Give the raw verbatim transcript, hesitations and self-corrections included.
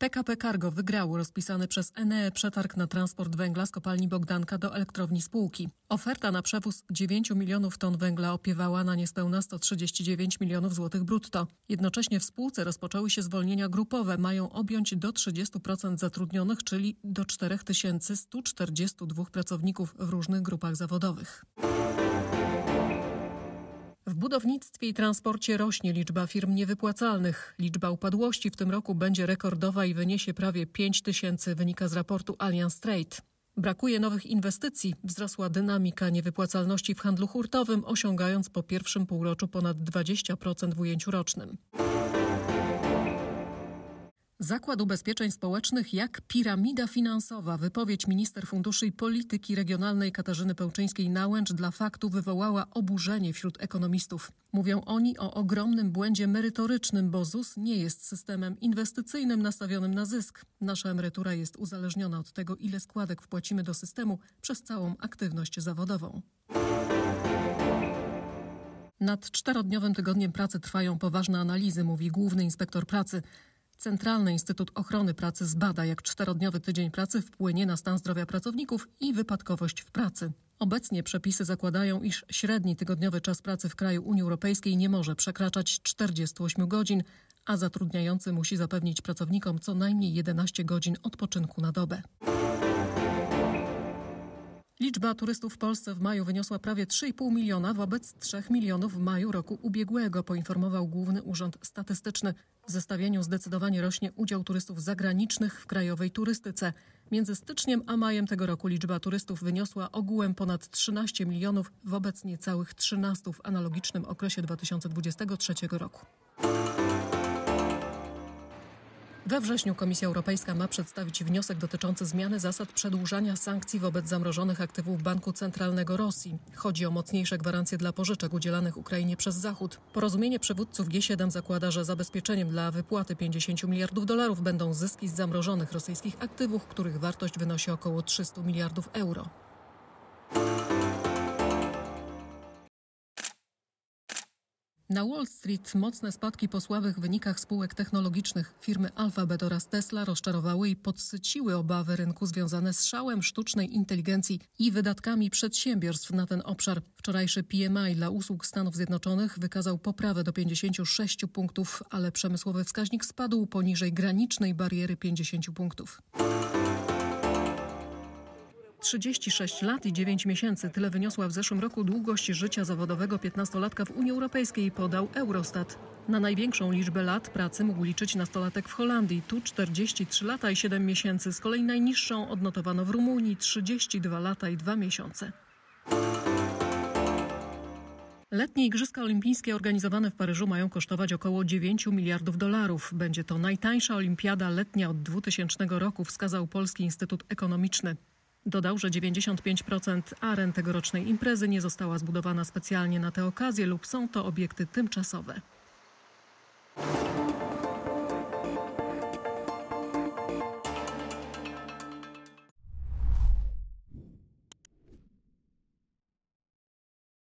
P K P Cargo wygrało rozpisany przez Eneę przetarg na transport węgla z kopalni Bogdanka do elektrowni spółki. Oferta na przewóz dziewięciu milionów ton węgla opiewała na niespełna sto trzydzieści dziewięć milionów złotych brutto. Jednocześnie w spółce rozpoczęły się zwolnienia grupowe. Mają objąć do trzydziestu procent zatrudnionych, czyli do cztery tysiące sto czterdziestu dwóch pracowników w różnych grupach zawodowych. W budownictwie i transporcie rośnie liczba firm niewypłacalnych. Liczba upadłości w tym roku będzie rekordowa i wyniesie prawie pięć tysięcy, wynika z raportu Allianz Trade. Brakuje nowych inwestycji. Wzrosła dynamika niewypłacalności w handlu hurtowym, osiągając po pierwszym półroczu ponad dwadzieścia procent w ujęciu rocznym. Zakład Ubezpieczeń Społecznych jak piramida finansowa. Wypowiedź minister funduszy i polityki regionalnej Katarzyny Pełczyńskiej-Nałęcz dla Faktu wywołała oburzenie wśród ekonomistów. Mówią oni o ogromnym błędzie merytorycznym, bo Z U S nie jest systemem inwestycyjnym nastawionym na zysk. Nasza emerytura jest uzależniona od tego, ile składek wpłacimy do systemu przez całą aktywność zawodową. Nad czterodniowym tygodniem pracy trwają poważne analizy, mówi główny inspektor pracy. Centralny Instytut Ochrony Pracy zbada, jak czterodniowy tydzień pracy wpłynie na stan zdrowia pracowników i wypadkowość w pracy. Obecnie przepisy zakładają, iż średni tygodniowy czas pracy w kraju Unii Europejskiej nie może przekraczać czterdziestu ośmiu godzin, a zatrudniający musi zapewnić pracownikom co najmniej jedenaście godzin odpoczynku na dobę. Liczba turystów w Polsce w maju wyniosła prawie trzy i pół miliona wobec trzech milionów w maju roku ubiegłego, poinformował Główny Urząd Statystyczny. W zestawieniu zdecydowanie rośnie udział turystów zagranicznych w krajowej turystyce. Między styczniem a majem tego roku liczba turystów wyniosła ogółem ponad trzynaście milionów wobec niecałych trzynastu w analogicznym okresie dwa tysiące dwudziestego trzeciego roku. We wrześniu Komisja Europejska ma przedstawić wniosek dotyczący zmiany zasad przedłużania sankcji wobec zamrożonych aktywów Banku Centralnego Rosji. Chodzi o mocniejsze gwarancje dla pożyczek udzielanych Ukrainie przez Zachód. Porozumienie przywódców G siedem zakłada, że zabezpieczeniem dla wypłaty pięćdziesięciu miliardów dolarów będą zyski z zamrożonych rosyjskich aktywów, których wartość wynosi około trzystu miliardów euro. Na Wall Street mocne spadki po słabych wynikach spółek technologicznych firmy Alphabet oraz Tesla rozczarowały i podsyciły obawy rynku związane z szałem sztucznej inteligencji i wydatkami przedsiębiorstw na ten obszar. Wczorajszy P M I dla usług Stanów Zjednoczonych wykazał poprawę do pięćdziesięciu sześciu punktów, ale przemysłowy wskaźnik spadł poniżej granicznej bariery pięćdziesięciu punktów. trzydzieści sześć lat i dziewięć miesięcy. Tyle wyniosła w zeszłym roku długość życia zawodowego piętnastolatka w Unii Europejskiej, podał Eurostat. Na największą liczbę lat pracy mógł liczyć nastolatek w Holandii. Tu czterdzieści trzy lata i siedem miesięcy. Z kolei najniższą odnotowano w Rumunii trzydzieści dwa lata i dwa miesiące. Letnie Igrzyska Olimpijskie organizowane w Paryżu mają kosztować około dziewięciu miliardów dolarów. Będzie to najtańsza olimpiada letnia od dwutysięcznego roku, wskazał Polski Instytut Ekonomiczny. Dodał, że dziewięćdziesiąt pięć procent aren tegorocznej imprezy nie została zbudowana specjalnie na tę okazję lub są to obiekty tymczasowe.